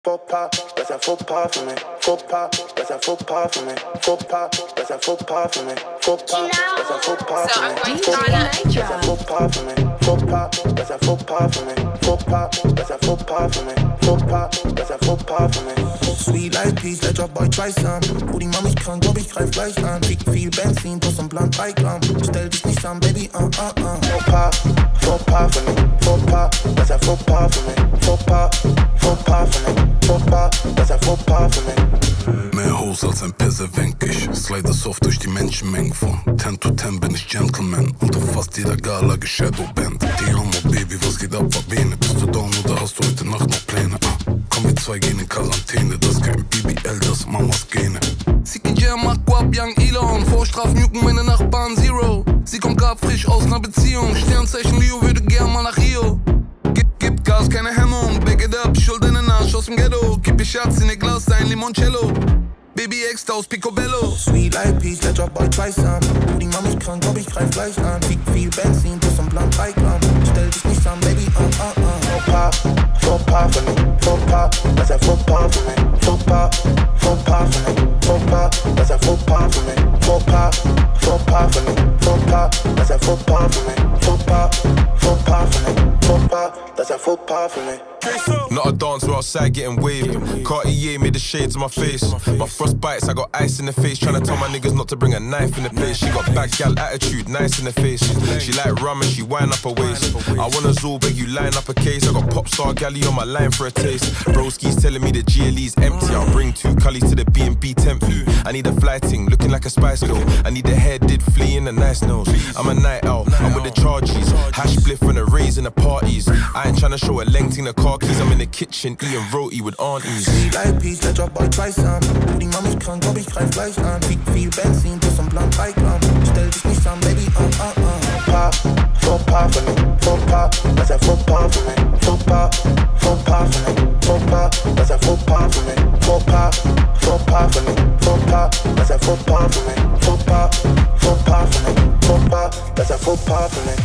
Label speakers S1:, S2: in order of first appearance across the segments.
S1: Faux pas, that's a faux pas for me. Faux pas, that's a faux pas for me. Faux pas, that's a faux pas for me. Faux pas, that's a faux pas for me. Faux pas, that's a faux pas for me. Faux pas, that's a faux pas for me. Faux pas, that's a faux pas for me. Faux pas, that's a faux pas for me.
S2: Sweet like peace, let your boy try some. Wo die Mami krank, glaub ich greif gleich an. Viel Benzin, plus ein Blunt bei Gramm. Stell dich nicht an, Baby,
S1: Faux pas for me. Faux pas, that's a faux pas for me. Faux pas for me. Faux pas, that's a faux pas for me.
S3: Mehr Hose als ein Persevenk, ich slide soft durch die Menschenmengen. Von 10 to 10 bin ich Gentleman. Unter fast jeder Gala Shadowband. Die Homo Baby, was geht ab, war Bene? Bist du down oder hast du heute Nacht noch Pläne? Komm, wir zwei gehen in Quarantäne. Das ist kein BBL, das Mamas Gene.
S4: Siki Jam, Aquab, Young Elon. Vorstrafen jucken meine Nachbarn Zero. Sie kommt grad frisch aus ner Beziehung. Sternzeichen Leo würde gern mal nach Rio. Gib Gas, keine Hemmung. Back it up, Schuld in den Arsch aus dem Ghetto. Gib ihr Schatz in ihr Glas, ein Limoncello. Baby X aus Picobello.
S2: Sweet like peace, let your boy try some. Wo die Mami krank, glaub ich greif gleich an. Viel Benzin, plus ein Blunt bei Gramm. Stell dich nicht an, Baby,
S1: Faux pas for me. Faux pas, that's a faux pas for me. Faux pas for me. Faux pas, that's a faux pas for me. Faux pas for me. Faux pas, that's a faux pas for me. Faux pas for me. Faux pas, that's a faux pas for me.
S5: Not a dance, we're outside getting waved. Cartier made the shades on my face. My frost bites, I got ice in the face. Tryna tell my niggas not to bring a knife in the place. She got bad gal attitude, nice in the face. She like rum and she wind up her waist. I wanna Zool, beg you line up a case. I got pop star galley on my line for a taste. Broski's telling me the GLE's empty. I'll bring 2 cullies to the B&B temp me. I need a fly ting, looking like a Spice Girl. I need the hair did flea and a nice nose. I'm a night owl, I'm with the charges. Hash spliff and a raise in the parties. I ain't tryna show a length in the car keys. I'm in the kitchen eating roti with aunties.
S2: Sweet like peace, let your boy try some. Wo die Mami krank, glaub ich greif gleich an. Viel Benzin, plus ein Blunt bei Gramm. Stell dich nicht an, Baby,
S1: Faux pas for me. Faux pas, that's a faux pas for me. Faux pas for me. Faux pas, that's a faux pas for me. Faux pas for me. Faux pas, that's a faux pas for me. Faux pas for me. Faux pas, that's a faux pas for me.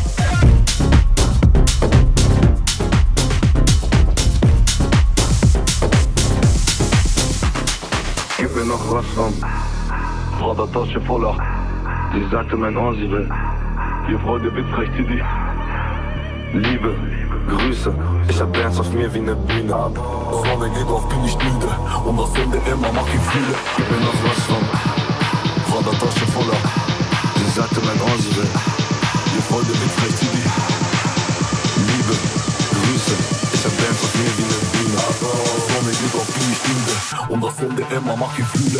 S6: Gib mir noch was von Frau Tasche voller. Sie sagte mein Ohr, sie will. Ihr Freude beträgt sie die Liebe, Grüße. Ich hab Bands auf mir wie ne Bühne. Vorne geht auf, bin ich müde. Und das Ende immer mach Gefühle. Gib mir noch was von Frau Tasche voller. Sie sagte mein Ohr, sie will. Ihr Freude beträgt sie die Liebe, Grüße. Ich hab Bands auf mir wie ne Bühne. Vorne geht auf, bin ich müde. Und das Ende immer mach Gefühle.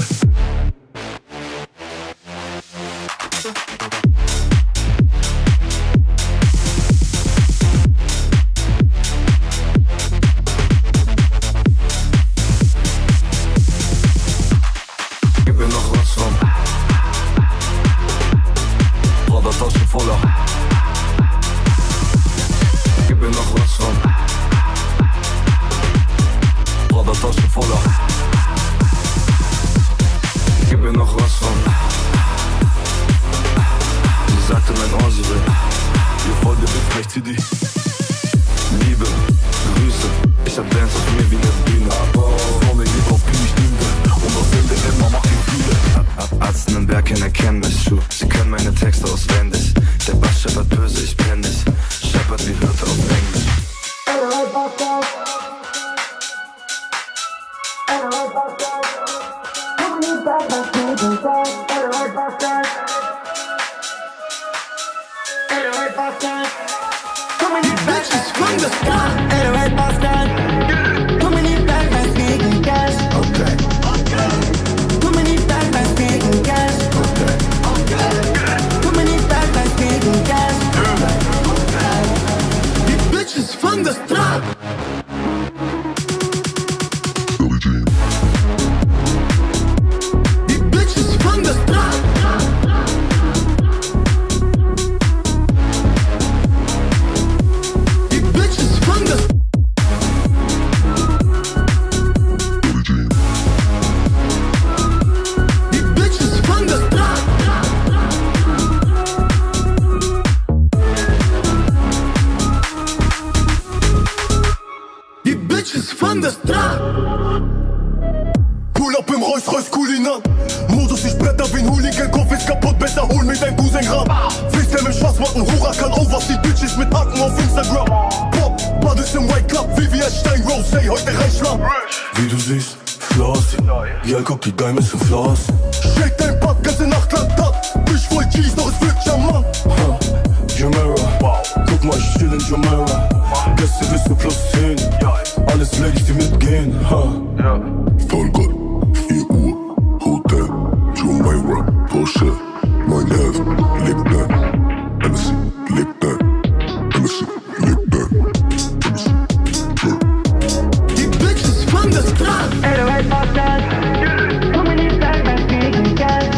S7: Rolls Royce Kulinan. Modus, ich bretter wie ein Hooligan, Kopf ist kaputt, besser hol mir dein Cousin ran. Freestyle mit Schwarzmatten, Huracan, oh was die Bitches mit Haken auf Instagram. Pop, Bades im White Club, Vivian Stein, Rose, heute Reichland. Wie du siehst, Floss, ja guck die Diamonds im Floss. Shake dein Pad, ganze Nacht lang dat. Ich voll Cheese, doch es wird charmant. Jumeirah, guck mal, ich chill in Jumeirah. Gäste bist du plus 10, alles Ladies, die mitgehen.
S3: Vollgott, 4 Uhr, Hotel, Jumeirah, Porsche, 911, lebt nicht, NSC, lebt nicht, NSC, lebt nicht, NSC,
S7: die Bitches von der Straße.
S8: Ey, du weißt was das? Komm in die Zeit, mein Frieden, Geld.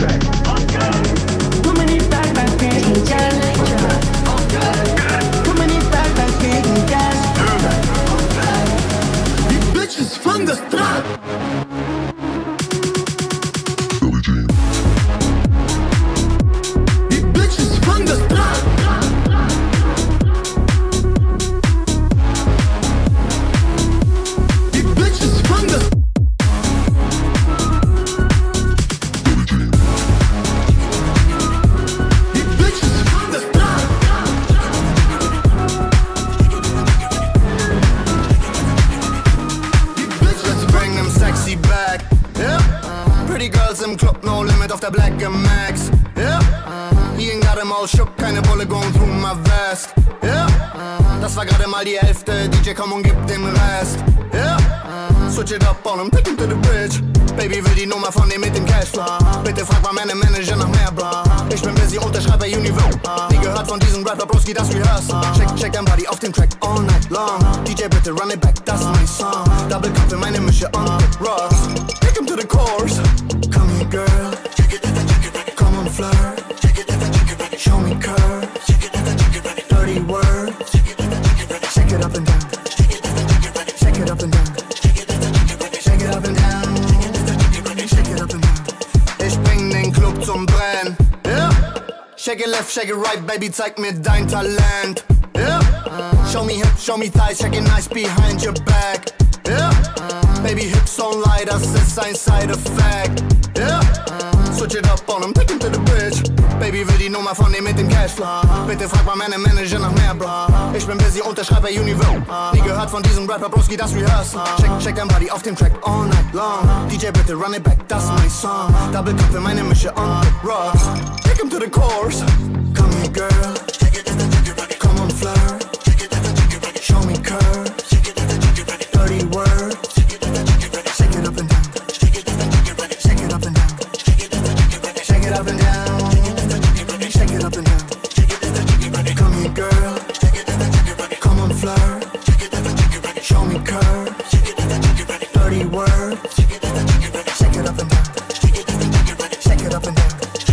S8: Komm in die Zeit, mein Frieden, Geld. Komm in die Zeit, mein Frieden, Geld.
S7: Die Bitches von der Straße.
S3: Billie Jean.
S7: Die Bitches von der Straße. Die Bitches von der Straße.
S2: Im Club, no limit auf der Black Max. Yeah. He ain't got him all shook, keine Bulle going through my vest. Yeah. Das war gerade mal die Hälfte, DJ komm und gib den Rest. Yeah. Switch it up on him, take him to the bridge. Baby will die Nummer von dir mit dem Cashflow. Bitte frag mal meine Manager nach mehr, bra. Ich bin busy, unterschreib bei Universe. Nie gehört von diesem Rapper, Broski, das rehearse. Check dein Body auf dem Track all night long. DJ bitte run it back, das ist mein Song. Double Cup für meine Mische on the rocks. Take him to the course. Come here, girl. Come on, flirt. Show me curves. Dirty words. Shake it up and down. Shake it up and down. Shake it up and down. Shake it up and down. Ich bring den Club zum Brennen. Yeah. Shake it left, shake it right, baby, zeig mir dein Talent. Yeah. Show me hips, show me thighs, check it nice behind your back. Yeah. Baby, hips don't lie, das ist ein Side-Effect. Yeah. Switch it up on him, take him to the bridge. Baby will die Nummer von dir mit dem Cashflow. Bitte frag mal meine Manager nach mehr, bra. Ich bin busy, unterschreib bei Universe. Nie gehört von diesem Rapper, Broski, das rehearse. Check dein Body auf dem Track all night long. DJ bitte run it back, das ist mein Song. Double Cup für meine Mische on the rocks. Take him to the course. Come here, girl. Come on, flirt. Show me curves. Dirty words. Shake it up and down. Shake it up and down. Shake it up and down. Shake it up and down. Come here, girl. Come on, flirt. Show me curves. Dirty words. Shake it up and down. Shake it up and down.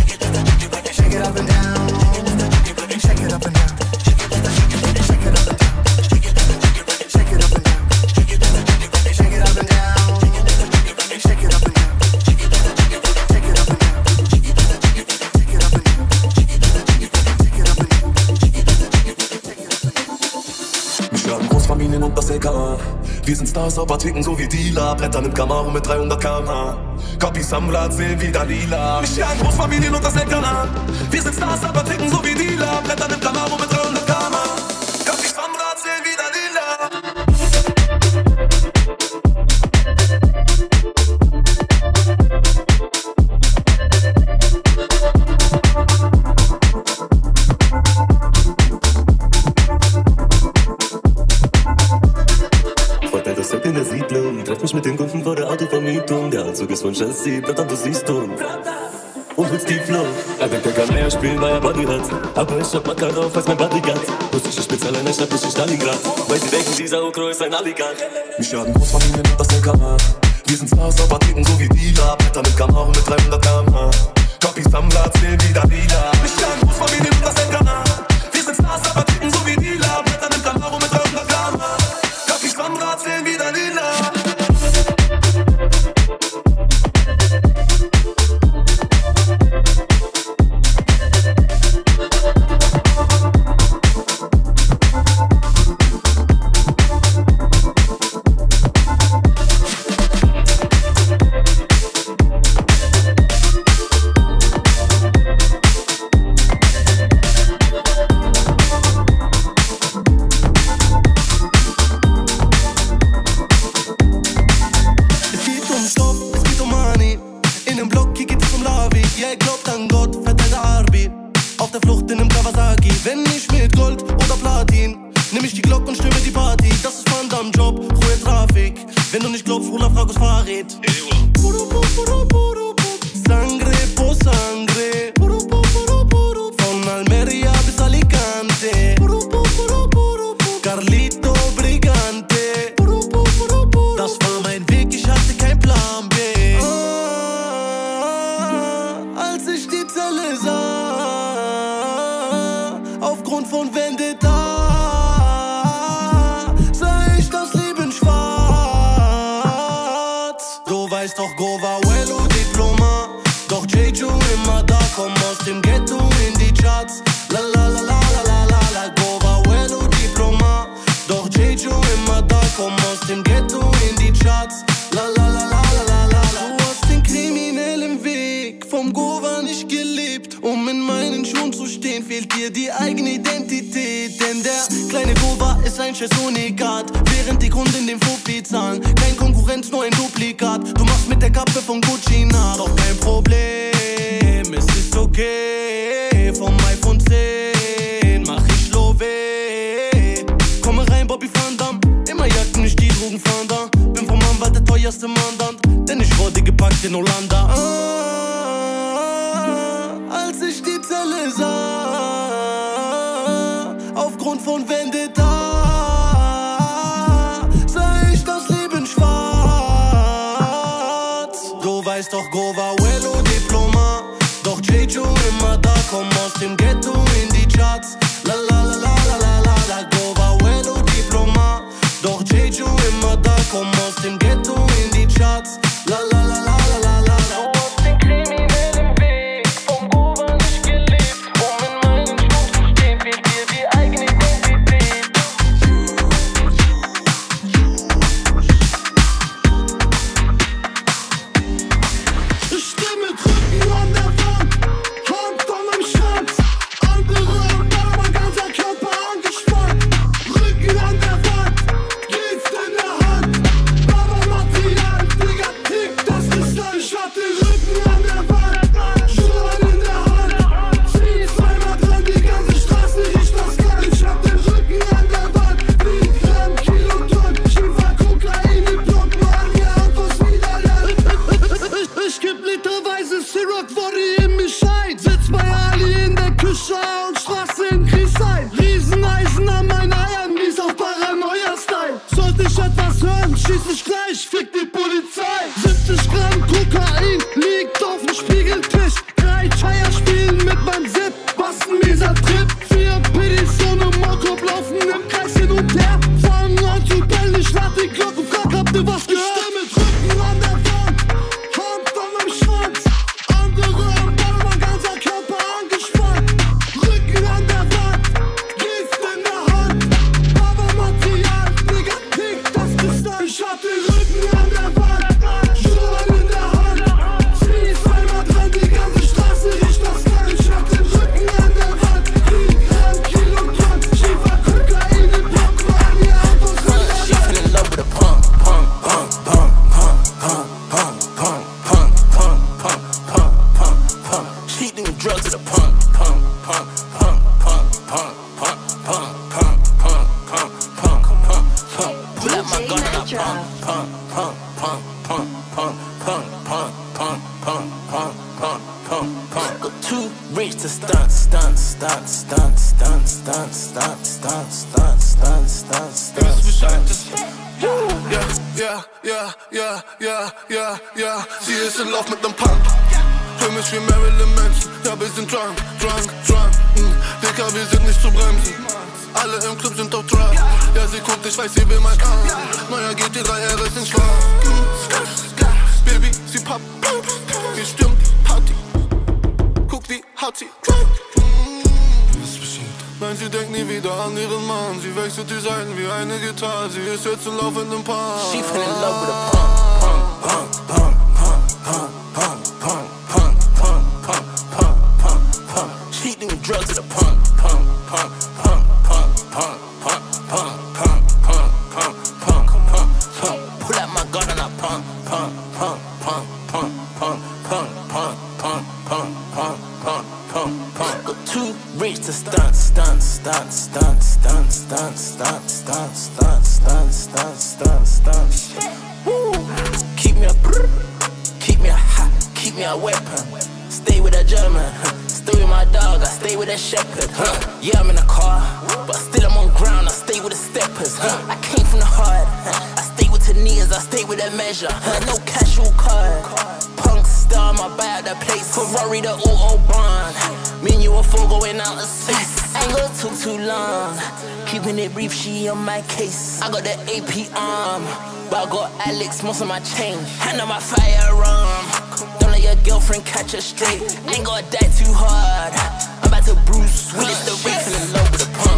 S2: Shake it up and down. Shake it up and down. Shake it up and down. Shake it up and down. Shake it up and down. Shake it up and down. Shake it up and down. Shake it up and down. Shake it up and down.
S7: Wir haben Großfamilien und das LKA. Wir sind Stars, aber ticken so wie Dealer. Brettern im Camaro mit 300 km/h. Copies am Blatt sehen wie Dalila. Wir haben Großfamilien und das LKA. Wir sind Stars, aber ticken so wie Dealer. Brettern im Camaro mit 300 km/h. Copies am Blatt sehen wie Dalila.
S9: In der Siedlung, treff mich mit den Kunden vor der Autovermietung. Der Anzug ist von Chelsea, Blattern, du siehst du. Und holst die Flow. Er denkt, er kann mehr spielen, weil er Body hat. Aber ich hab Macker drauf als mein Bodyguard. Russische Spezialeinheit, ich hab nicht in Stalingrad. Weil sie denken, dieser Okro ist ein Aligat.
S7: Wir schaden Großfamilien und das LKA. Wir sind Stars, aber ticken so wie Dealer. Bretter mit Camaro mit 300 km/h. Copies am Blatt sehen wie Dalila. Wir schaden Großfamilien und das LKA. Wir sind Stars, aber ticken so wie Dealer. Bretter mit Camaro mit 300 km/h. Copies am Blatt sehen wie Dalila.
S10: Rula, Fragos Fahrrad. Sangre po sangre. Von Almeria bis Alicante. Carlito Brigante. Das war mein Weg, ich hatte kein Plan B. Als ich die Zelle sah, aufgrund von Vendetta, sah ich das Leben schwarz. Du weißt doch, Gova, Wello, Diploma. Doch Jeju immer da, komm aus dem Ghetto in die Charts. La la la la la la la la, Gova, Wello, Diploma. Doch Jeju immer da, komm aus dem Ghetto in die Charts. La la la la la la la. Du hast den kriminellen Weg vom Gova nicht gelebt. Um in meinen Schuhen zu stehen, fehlt dir die eigene Identität. Denn der kleine Gova ist ein scheiß Unikat, während die Kunden den Fuffi zahlen. Kein Konkurrenz, nur ein Duplikat. Du machst mit der Kappe von Gucci nach. Doch kein Problem, es ist okay. Vom iPhone 10 mach ich Love. Komme rein, Bobby Van Damme. Immer jagten mich die Drogenfahnder. Bin vom Anwalt der teuerste Mandant, denn ich wurde gepackt in Hollanda. Als ich die Zelle sah, aufgrund von Vendetta, sah ich das Leben schwarz. Du weißt doch, Gova, Wello, Diploma. Doch Jeju immer da, komm aus dem Ghetto in die Charts. La la la la la la la la, Gova, Wello, Diploma. Doch Jeju immer da, komm aus dem Ghetto in die Charts. La la la la la la la. Du hast den kriminellen Weg vom Gova nicht gelebt. Um in meinen Schuhen zu stehen, fehlt dir die eigene Identität.
S7: Ich steh mit Rücken an der Wand, Hand an dem Schwanz. Andere am Ball, mein ganzer Körper angespannt. Rücken an der Wand, Gift in der Hand. Baba-Material, Digga, tick, das ist dann. Ich hab den Rücken an der Wand, Schuhe in der Hand. Zieh zweimal dran, die ganze Straße riecht das Kalt. Ich hab den Rücken an der Wand, wie ein Gramm, Kiloton. Schiefer, Kokain im Block, Maria, Autos, Niederland. Ich geb literweise Ciroc, Worry in mich ein. Sitz bei Ali in der Küche und Straße in Griesheim. Rieseneisen an meinen Eiern, wie's auf Paranoia-Style. Sollte ich etwas hören, schieß ich gleich, fick die Polizei. 70 Gramm Kokain liegt auf dem Spiegeltisch. 3 Chaya spielen mit meinem Zip, was ein mieser Trip. 4 Piddies ohne Mokop laufen im Kreis hin und her. Fangen an zu bellen, ich lad die Glocke, frag, habt ihr was gehört? Ich steh mit Rücken an der Wand, Hand an dem Schwanz. Andere am Ball, mein ganzer Körper angespannt. Rücken an der Wand, Gift in der Hand. Baba-Material, Digga, tick, das ist dann. Ich hab den Rücken an der Wand, Schuhe in der Hand. Zieh zweimal dran, die ganze Straße riecht das Kalt. Ich hab den Rücken an der Wand, wie ein Gramm, Kiloton. Schiefer, Kokain im Block, Maria, Autos,
S11: She
S7: Niederland.
S11: fell in love with a punk, punk, punk, punk, punk, punk, punk, punk, punk, punk, punk, punk, punk, punk. She doing drugs with a punk, punk, punk, punk, punk, punk, punk, punk, punk, punk, punk, punk, punk, punk. Pull out my gun and I punk, punk, punk, punk, punk, punk, punk, punk, punk, punk, punk, punk, punk. Got too rich to stunt, stunt, stunt, stunt, stunt, stunt, stunt, stunt, stunt, stunt, stunt, stunt, stunt.
S12: Ja, sie ist in Lauf mit nem Punk. Für mich wie Marilyn Manson. Ja, wir sind drunk. Dicker, wir sind nicht zu bremsen. Alle im Club sind auf Drug. Ja, sie guckt, ich weiß, sie will mein Arm. Neuer GT3 RS in Schlag. Baby, sie pappt. Hier stimmt Party. Guck, wie hart sie Nein, sie denkt nie wieder an ihren Mann. Sie wechselt die Seiten wie eine Gitarre. Sie ist jetzt in laufendem Park.
S11: She fell in love with a punk, punk, punk, punk, punk, punk, punk, punk, punk, punk, punk, punk, punk. She doing drugs with a punk, punk, punk, punk, punk, punk, punk, punk, punk, punk, punk, punk, punk, punk. Pull out my gun and I punk, punk, punk, punk, punk, punk, punk, punk, punk, punk, punk, punk, punk, punk. Got too rich to stunt, stunt, stunt, stunt, stunt, stunt, stunt, stunt, stunt, stunt, stunt, stunt, stunt. Keep me a hot, keep me a weapon. Stay with a German, stay with my dog, I stay with a shepherd. Yeah, I'm in a car, but still I'm on ground, I stay with the steppers. I came from the heart, I stay with Tanias, I stay with that measure. No casual card, punk star, my buy at the place. Ferrari the Autobahn, me and you are four going out of space. Ain't go too long, keeping it brief, she on my case. I got the AP arm, but I got Alex, most of my chain. Hand on my firearm, don't let your girlfriend catch her straight. Ain't gotta die too hard, I'm about to Bruce Willis the rape in love with a punk.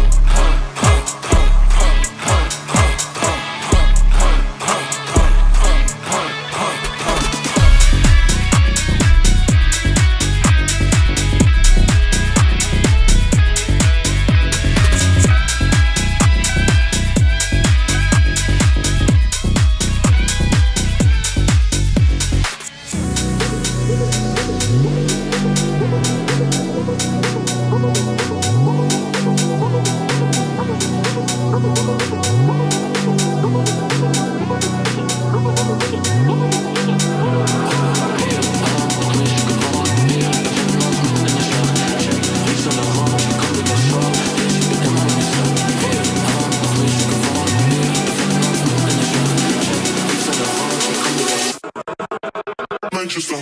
S12: Manchester.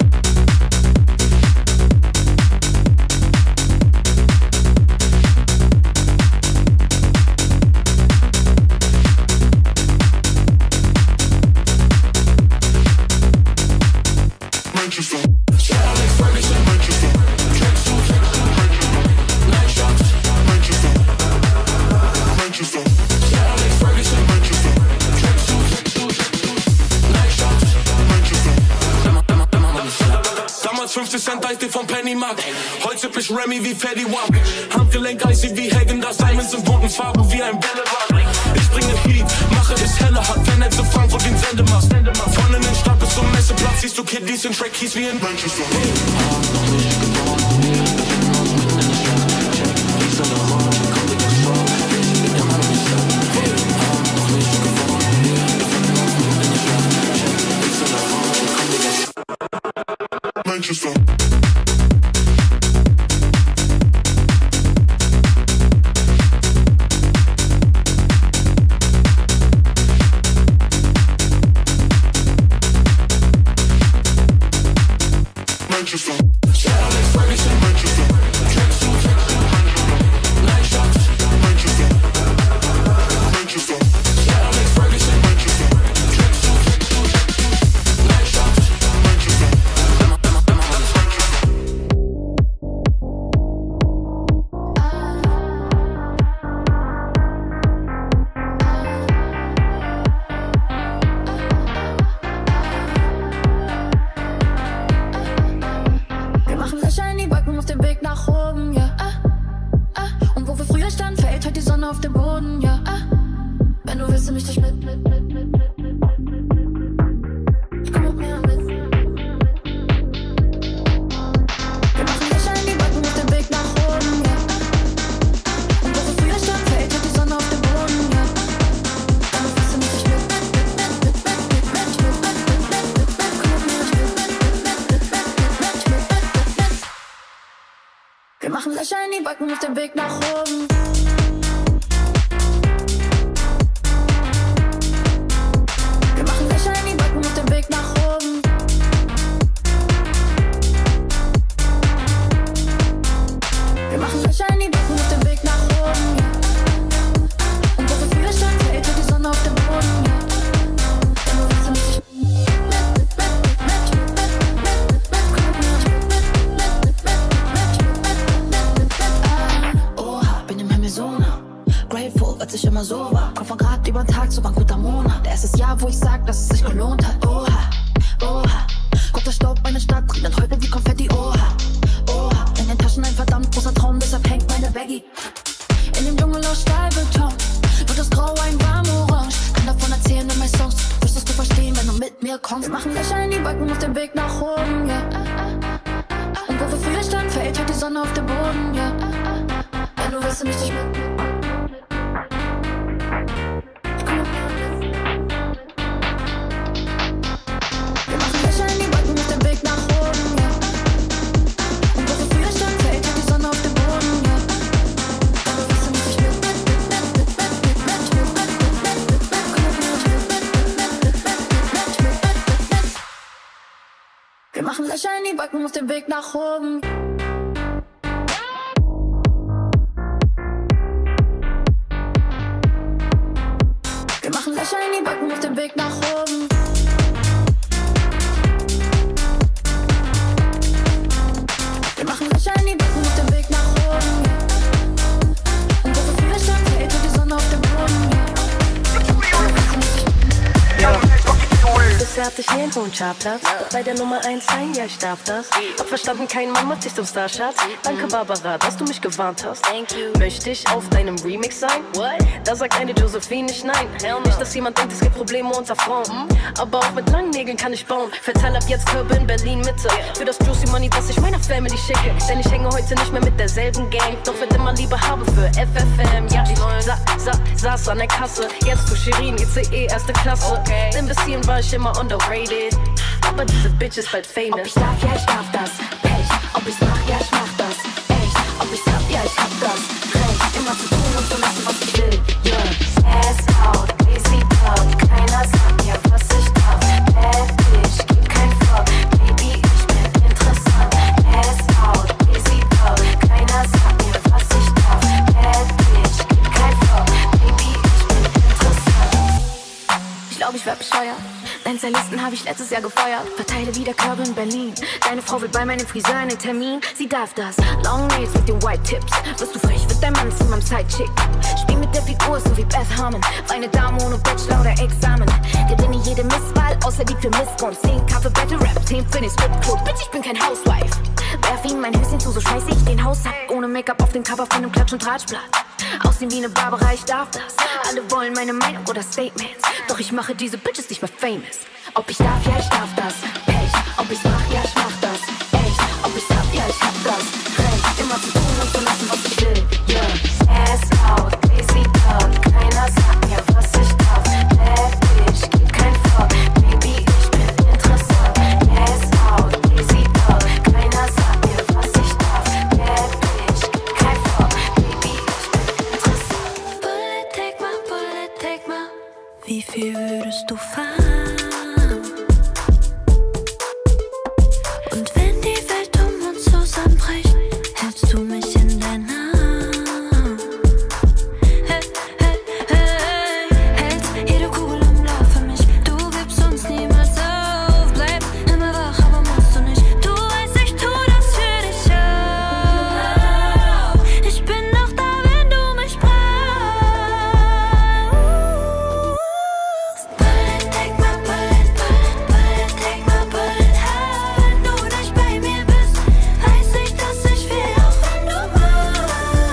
S13: Vom Pennymarkt. Heute bin ich Remy wie Fetty Wap. Handgelenk icy wie Hagen, das Diamonds in bunten Farben wie ein Bällebad. Ich bringe Heat, mache es heller, hat Fan zu Frankfurt den Sendemast. Von in den Stadt bis zum Messeplatz siehst du Kiddies in Track Keys wie in Manchester. Manchester.
S14: Wir machen Löcher in die Backen auf dem Weg nach oben. Wir machen Löcher in die Backen auf dem Weg nach oben. Wir machen Löcher in die Backen auf dem Weg nach oben. Und wo so viele Stand hält, wird die Sonne auf dem Boden.
S15: Bisher hatte ich nirgendwo einen Chartplatz. Doch bei der Nummer 1 sein, ja ich darf das. Hab verstanden, kein Mann macht dich zum Starschatz. Danke Barbara, dass du mich gewarnt hast. Möchte ich auf deinem Remix sein? Da sagt eine Josephine nicht nein. Nicht, dass jemand denkt, es gibt Probleme unter Frauen. Aber auch mit langen Nägeln kann ich bauen. Verteil ab jetzt Körbe in Berlin Mitte. Für das Juicy Money, was ich meiner Family schicke. Denn ich hänge heute nicht mehr mit derselben Gang. Doch werd immer Liebe habe für FFM. Ja, ich saß an der Kasse. Jetzt zu Shirin, ICE, erste Klasse. Denn bis hierhin war ich immer underrated. Aber diese Bitch ist bald famous.
S14: Ob ich darf, ja ich darf das. Pech. Ob ich's mach, ja ich mach das. Echt. Ob ich's hab, ja ich hab das. Recht. Immer zu tun und zu lassen, was ich will. Yeah. Ass out, easy out. Keiner sagt mir, was ich darf. Bad bitch, gib kein Fuck. Baby, ich bin interessant. Ass out, easy out. Keiner sagt mir, was ich darf. Bad bitch, gib kein Fuck. Baby, ich bin interessant. Ich glaub, ich werd bescheuert. Deinen Stylisten habe ich letztes Jahr gefeuert. Verteile wieder Körbe in Berlin. Deine Frau will bei meinem Friseur einen Termin. Sie darf das. Long Nails mit den White Tips. Wirst du frech, wird dein Mann zu meinem Sidechick. Spiel mit der Figur, so wie Beth Harmon. Eine Dame ohne Bachelor oder Examen. Gewinne jede Misswahl, außer die für Missgunst. 10 K für Battle Rap, 10 für den Stripclub. Bitch, ich bin kein Housewife. Werf ihm mein Höschen zu, so schmeiß ich den Haushack. Ohne Make-up auf dem Cover von einem Klatsch- und Tratschblatt. Aussehen wie eine Barbara, ich darf das. Alle wollen meine Meinung oder Statements. Doch ich mache diese Bitches nicht mehr famous. Ob ich darf, ja ich darf das. Pech. Ob ich's mach, ja ich mach das. Echt. Ob ich's hab, ja ich hab das. Recht. Immer zu tun und zu lassen, was ich will. Yeah. Ass out, easy out. Keiner sagt mir, was ich darf. Bad bitch, gib kein Fuck. Baby, ich bin interessant. Ass out, easy out. Keiner sagt mir, was ich darf. Bad bitch, gib kein Fuck. Baby, ich bin interessant.
S16: Bullet, take my. Wie viel würdest du fahren? Und wenn die Welt um uns zusammenbricht, hältst du mich in deinen Arm. Hey, hey, hey, hältst jede Kugel im Lauf für mich. Du gibst uns niemals auf. Bleib immer wach, aber musst du nicht. Du weißt, ich tu das für dich auch. Ich bin noch da, wenn du mich brauchst. Bullet, take my bullet, bullet, bullet, take my bullet. Wenn du nicht bei mir bist, weiß ich, dass ich will, auch wenn du machst.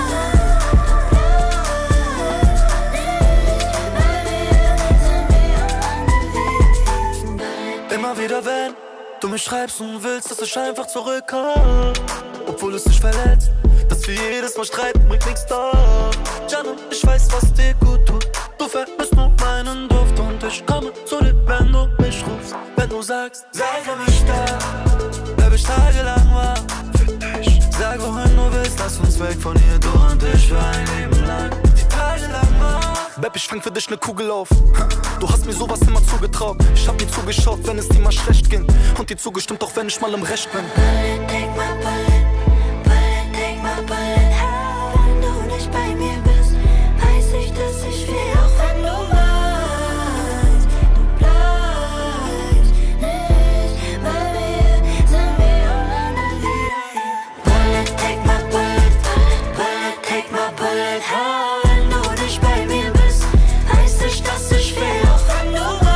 S10: Immer wieder, wenn du mich schreibst und willst, dass ich einfach zurückkomme, obwohl es dich verletzt, dass wir jedes Mal streiten, bringt nichts da. Jana, ich weiß, was dir gut tut. Du vermisst nur meinen Duft und ich komme zu dir, wenn du mich rufst. Wenn du sagst, sei für mich da, bleib ich tagelang wach für dich. Sag, wohin du willst, lass uns weg von hier, du und ich für ein Leben lang. Die Tage lang wach. Babe, ich fang für dich ne Kugel auf. Du hast mir sowas immer zugetraut. Ich hab dir zugeschaut, wenn es dir mal schlecht ging. Und dir zugestimmt, auch wenn ich mal im Recht bin.
S16: Bullet, take my bullet, bullet, take my bullet. Wenn du nicht bei mir bist, weiß ich, dass ich will, auch wenn du meinst. Du bleibst nicht bei mir, sind wir alleine wieder hier. Bullet, take my bullet, bullet, bullet, take my bullet. Wenn du nicht bei mir bist, weiß ich, dass ich will, auch wenn du meinst.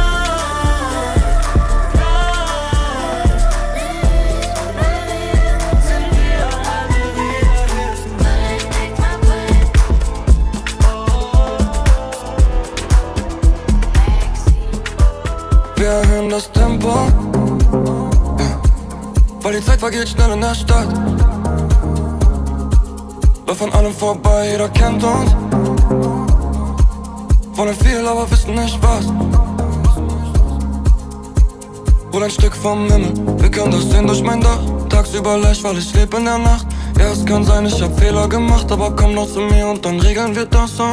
S17: Wir erhöhen das Tempo, ja. Weil die Zeit vergeht schnell in der Stadt. Läuft an allem vorbei, jeder kennt uns. Wollen viel, aber wissen nicht was. Hol ein Stück vom Himmel, wir können das sehen durch mein Dach. Tagsüber leicht, weil ich lebe in der Nacht. Ja, es kann sein, ich hab Fehler gemacht, aber komm noch zu mir und dann regeln wir das so.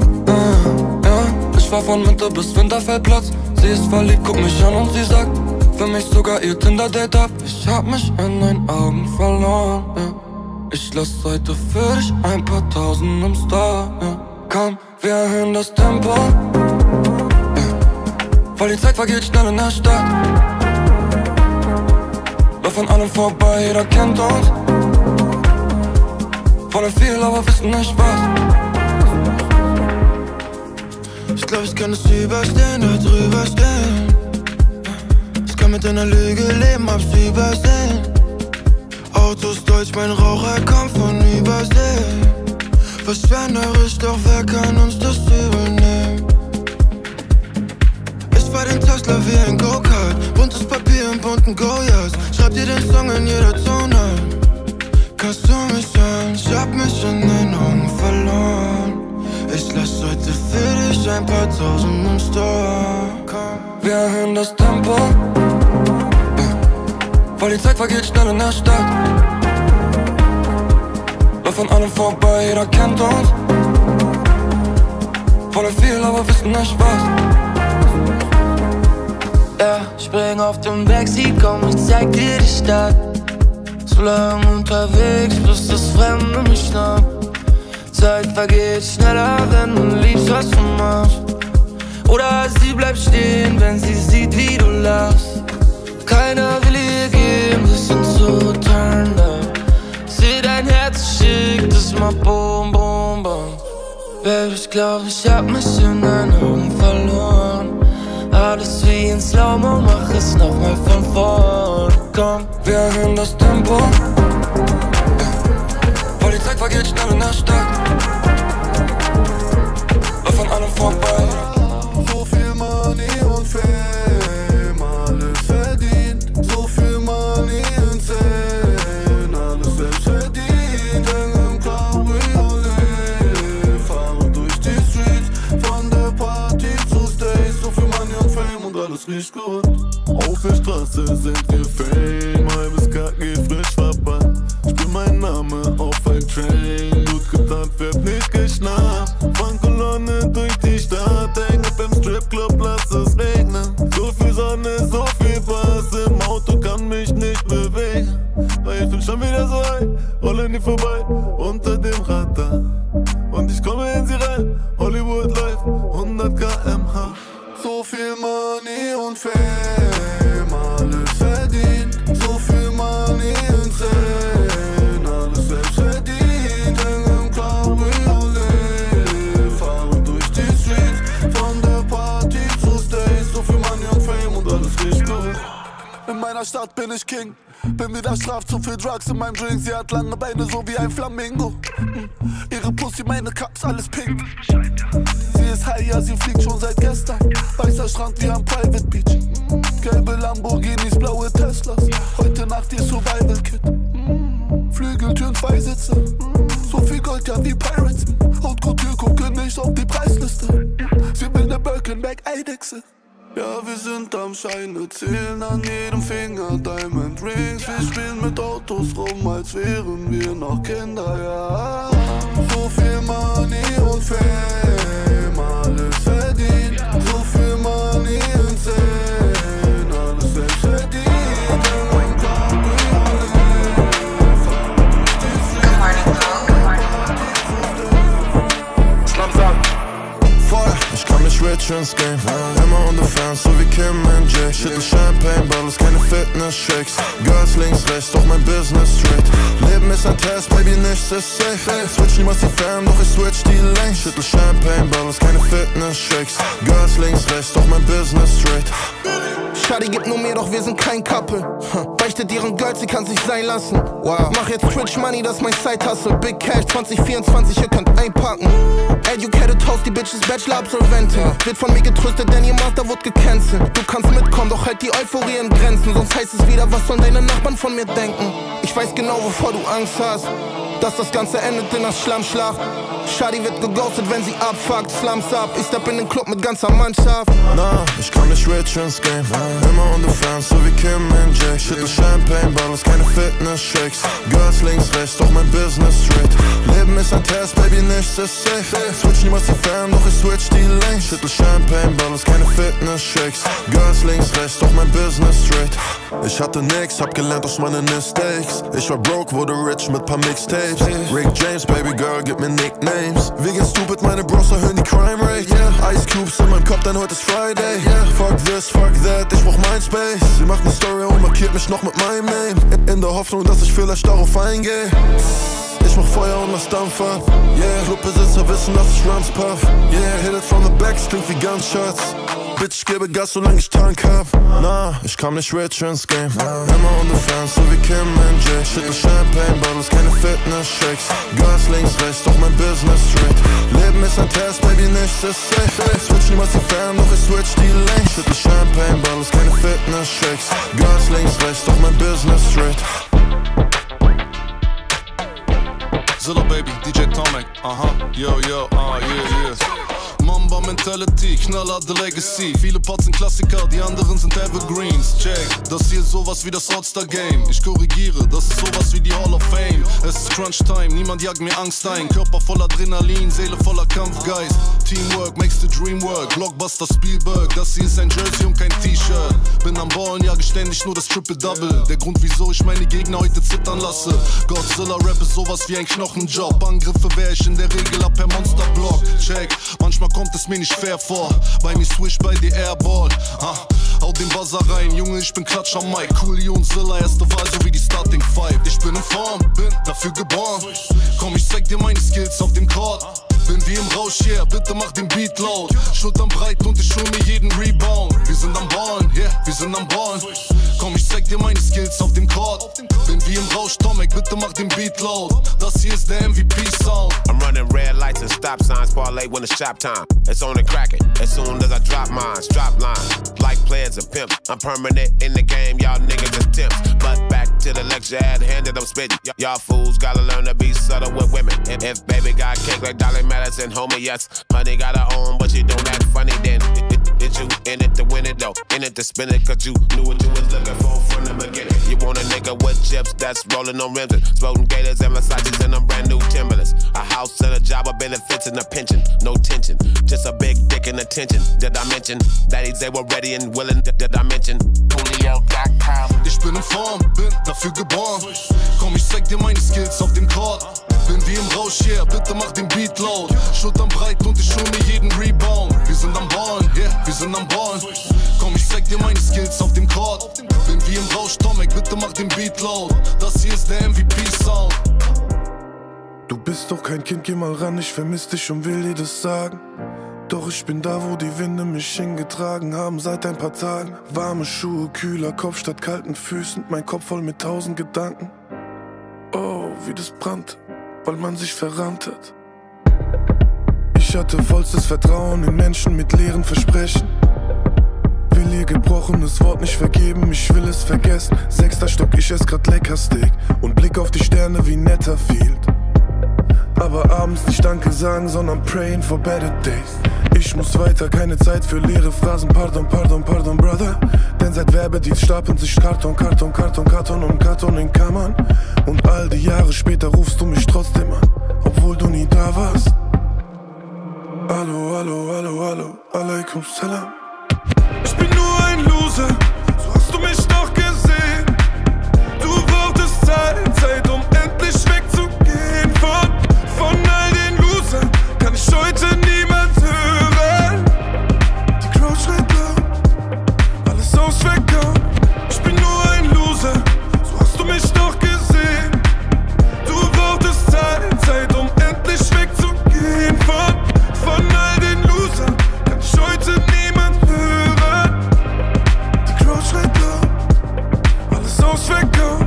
S17: Ja, ich fahr von Winter bis Winterfeldplatz. Sie ist verliebt, guck mich an und sie sagt, für mich sogar ihr Tinder-Date ab. Ich hab mich in deinen Augen verloren, ja. Ich lass heute für dich ein paar Tausend im Star, ja. Komm, wir erhöhen das Tempo, ja. Weil die Zeit vergeht schnell in der Stadt. Lauf an allem vorbei, jeder kennt uns. Wollen viel, aber wissen nicht was.
S18: Ich glaub, ich kann es überstehen, da drüber stehen. Ich kann mit einer Lüge leben, hab's übersehen. Autos deutsch, mein Raucher kommt von Übersee. Verschwenderisch, doch wer kann uns das übernehmen? Ich fahr den Tesla wie ein Go-Kart. Buntes Papier in bunten Goyas. Schreib dir den Song in jeder Tonart. Kannst du mich hören? Ich hab mich in den Augen verloren. Ich lass heute für dich ein paar Tausend im Store.
S17: Wir erhöhen das Tempo, ja. Weil die Zeit vergeht schnell in der Stadt. Lauf an allem vorbei, jeder kennt uns. Wollen viel, aber wissen nicht was.
S19: Ja, spring auf dem Backseat, komm, ich zeig dir die Stadt. So lang unterwegs, bis das Fremde mich schnappt. Zeit vergeht schneller, wenn du liebst, was du machst. Oder sie bleibt stehen, wenn sie sieht, wie du lachst. Keiner will ihr geben, wir sind so turned up. Seh dein Herz, schick das mal boom, boom, boom. Baby, ich glaub, ich hab mich in deinen Augen verloren. Alles wie in Slow-Mo, mach es nochmal von vorn. Komm,
S17: wir erhöhen das Tempo, ja. Weil die Zeit vergeht schnell in der Stadt. Lauf an allem vorbei.
S12: So viel Money und Fame, alles verdient. So viel Money und Fame, alles selbst verdient. Hänge im Cabriolet, fahre durch die Streets, von der Party zu Stage. So viel Money und Fame und alles riecht gut. Auf der Straße sind wir Fame, halbes KG frisch verbannt. Spür mein Name auf ein Train, gut getan, wird nicht geschnappt. Von Kolonne durch die Stadt, häng ab im Stripclub, lass es regnen. So viel Sonne, so viel Bass, im Auto kann mich nicht bewegen. Weil ich bin schon wieder so high, rolle nie vorbei, unter dem Radar. Und ich komme in sie rein, Hollywood läuft, 100 km/h. So viel Money und Fame, alles verdient. So viel Money und Fame, alles selbst verdient. Hänge im Cabriolet, fahre durch die Streets, von der Party zu Stage. So viel Money und Fame und alles riecht gut. In meiner Stadt bin ich King, bin wieder straff, zu viel Drugs in meinem Drink. Sie hat lange Beine, so wie ein Flamingo. Ihre Pussy, meine Cups, alles pink. Sie ist high, ja, sie fliegt schon seit gestern. Weißer Strand wie am Private Beach. Gelbe Lamborghinis, blaue Teslas. Heute Nacht ihr Survival Kit. Flügeltüren, 2 Sitze. So viel Gold, ja, wie Pirates. Haute Couture, gucke nicht auf die Preisliste. Sie will ne Birkenberg Eidechse. Ja, wir sind am Scheine, zählen an jedem Finger Diamond Rings. Wir spielen mit Autos rum, als wären wir noch Kinder, ja. So viel Money und Fame, alles verdient. So viel Money und Fame, alles selbst verdient.
S18: Ich kann mich rich ins Game, immer unter Fans, so wie Kim und Jay. Schüttel Champagne, Bottles, keine Fitness-Shakes. Girls links, rechts, doch mein Business straight. Leben ist ein Test, Baby, nichts ist safe. Switch niemals die Fam, doch ich switch die Lane. Schüttel Champagne, Bottles, keine Fitness-Shakes. Girls links, rechts, doch mein Business straight.
S20: Shadi gibt nur mir, doch wir sind kein Couple. Beichtet ihren Girls, sie kann sich sein lassen. Wow. Mach jetzt Twitch Money, das ist mein Side-Hustle. Big Cash 2024, ihr könnt einpacken. Educated Toast, die Bitch ist Bachelor-Absolventin. Wird von mir getröstet, denn ihr Master wurde gecancelt. Du kannst mitkommen, doch halt die Euphorie in Grenzen. Sonst heißt es wieder, was sollen deine Nachbarn von mir denken? Ich weiß genau, wovor du Angst hast. dass das Ganze endet in der Schlammschlacht. Shadi wird geghostet, wenn sie abfuckt. Slums ab, ich step in den Club mit ganzer Mannschaft.
S18: Na, ich komm nicht rich ins Game. Immer unter Fans, so wie Kim und Jay. Schüttel Champagne Bottles, keine Fitness-Shakes. Girls links, rechts, doch mein Business straight. Leben ist ein Test, Baby, nichts ist safe. Switch niemals die Fam, doch ich switch die Lane. Schüttel Champagne Bottles, keine Fitness-Shakes. Girls links, rechts, doch mein Business straight. Ich hatte nix, hab gelernt aus meinen Mistakes. Ich war broke, wurde rich mit paar Mixtapes. Rick James, Baby Girl, gib mir Nicknames. Wir gehen stupid, meine Bros erhöhen die Crime Rate. Ice Cubes in meinem Kopf, denn heute ist Friday. Fuck this, fuck that, ich brauch mein Space. Sie macht ne Story und markiert mich noch mit meinem Name. In der Hoffnung, dass ich vielleicht darauf eingehe. Ich mach Feuer und lass Dampf ab. Yeah, Clubbesitzer wissen, dass ich Runs puff. Yeah, hit it from the back, klingt wie Gunshots. Bitch, ich gebe Gas, solange ich Tank hab. Na, ich kam nicht rich ins Game. Immer unter Fans, so wie Kim und Jay. Schüttel Champagne Bottles, keine Fitness-Shakes. Girls links, rechts, doch mein Business straight. Leben ist ein Test, Baby, nichts ist safe. Switch niemals die Fam, doch ich switch die Lane. Schüttel Champagne Bottles, keine Fitness-Shakes. Girls links, rechts, doch mein Business straight.
S13: Zilla Baby, DJ Tomek, aha, yo, yeah. Mamba Mentality, knallharte Legacy. Viele Parts sind Klassiker, die anderen sind Evergreens. Check, das hier ist sowas wie das All-Star Game. Ich korrigiere, das ist sowas wie die Hall of Fame. Es ist Crunch Time, niemand jagt mir Angst ein. Körper voller Adrenalin, Seele voller Kampfgeist. Teamwork makes the dream work. Blockbuster Spielberg, das hier ist ein Jersey und kein T-Shirt. Bin am Ballen, jage ständig nur das Triple-Double. Der Grund, wieso ich meine Gegner heute zittern lasse. Godzilla-Rap ist sowas wie ein Knochenjob. Angriffe wehr ich in der Regel ab per Monsterblock. Check, manchmal kommt es mir nicht fair vor. Bei mir Swish, bei dir Airball. Hau den Buzzer rein, Junge, ich bin Klatsch am Mic. Coolio und Zilla, erste Wahl, so wie die Starting Five. Ich bin in Form, bin dafür geboren. Komm, ich zeig dir meine Skills auf dem Court. Bin wie im Rausch, yeah, bitte mach den Beat laut. Schultern breit und ich hol mir jeden Rebound. Wir sind am Ballen, yeah, wir sind am Ballen. Komm, ich zeig dir meine Skills auf dem Court. Bin wie im Rausch, Tomek, bitte mach den Beat laut. Das hier ist der MVP-Sound.
S21: I'm running red lights and stop signs, parlay when it's shop time. It's on and cracking, as soon as I drop mines, drop lines. Like players and pimps, I'm permanent in the game, y'all niggas just temps. But back to the lecture at hand that I'm spitting. Y'all fools gotta learn to be subtle with women. If baby got cake like Dolly Madison, homie, yes. Honey got her own, but she don't act funny then. Did you in it to win it though? In it to spin it, cause you knew what you was looking for from the beginning. You want a nigga with chips that's rolling on rims and sporting gators and Versace's and them brand new Timberlands. A house and a job, a benefits and a pension. No tension, just a big dick and attention. Did I mention daddies, they were ready and willing? Did I mention Coolio.com?
S13: Ich bin in Form, bin dafür geboren. Komm, ich zeig dir meine Skills auf dem Court. Bin wie im Rausch, yeah, bitte mach den Beat laut. Schultern breit und ich hol mir jeden Rebound. Wir sind am Ballen, yeah, wir sind am Ballen. Komm, ich zeig dir meine Skills auf dem Court. Bin wie im Rausch, Tomek, bitte mach den Beat laut. Das hier ist der MVP-Sound.
S18: Du bist doch kein Kind, geh mal ran, ich vermiss dich und will dir das sagen. Doch ich bin da, wo die Winde mich hingetragen haben seit ein paar Tagen. Warme Schuhe, kühler Kopf statt kalten Füßen, mein Kopf voll mit 1000 Gedanken. Oh, wie das brannt, weil man sich verrannt hat. Ich hatte vollstes Vertrauen in Menschen mit leeren Versprechen. Will ihr gebrochenes Wort nicht vergeben, ich will es vergessen. 6. Stock, ich ess grad Leckersteak und blick auf die Sterne wie Netterfield. Aber abends nicht Danke sagen, sondern praying for better days. Ich muss weiter, keine Zeit für leere Phrasen. Pardon, pardon, pardon, brother. Denn seit Werbedienst stapeln sich Karton, Karton, Karton, Karton und Karton in Kammern. Und all die Jahre später rufst du mich trotzdem an, obwohl du nie da warst. Hallo, hallo, hallo, hallo, alaikum salam. Ich bin nur ein Loser, so hast du mich doch gesehen. Du brauchtest Zeit, um endlich wegzugehen. Von all den Losern kann ich heute niemand hören. Die Crowd schreit laut, alles ausverkauft. Ich bin nur ein Loser, so hast du mich doch gesehen. Du brauchtest Zeit, um endlich wegzugehen. Von all den Losern kann ich heute niemand hören. Die Crowd schreit laut, alles ausverkauft.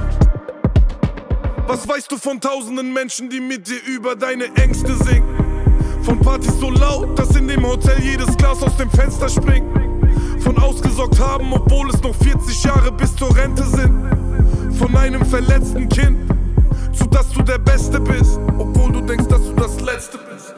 S18: Was weißt du von tausenden Menschen, die mit dir über deine Ängste singen? Von Partys so laut, dass in dem Hotel jedes Glas aus dem Fenster springt. Von ausgesorgt haben, obwohl es noch 40 Jahre bis zur Rente sind. Von einem verletzten Kind
S4: zu, dass du der Beste bist, obwohl du denkst, dass du das Letzte bist.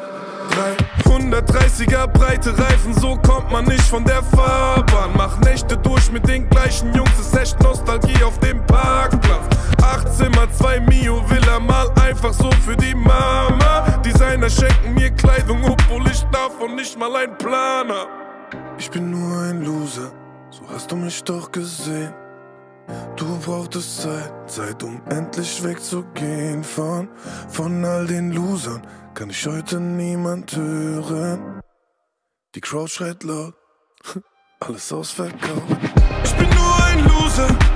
S4: 330er breite Reifen, so kommt man nicht von der Fahrbahn. Mach Nächte durch mit den gleichen Jungs, ist echt Nostalgie auf dem Parkplatz. 8 Zimmer, 2 Mio Villa, mal einfach so für die Mama. Designer schenken mir Kleidung, obwohl ich davon nicht mal ein Plan hab. Ich bin nur ein Loser, so hast du mich doch gesehen. Du brauchtest Zeit, um endlich wegzugehen von all den Losern. Kann ich heute niemand hören. Die Crowd schreit laut, alles ausverkauft. Ich bin nur ein Loser,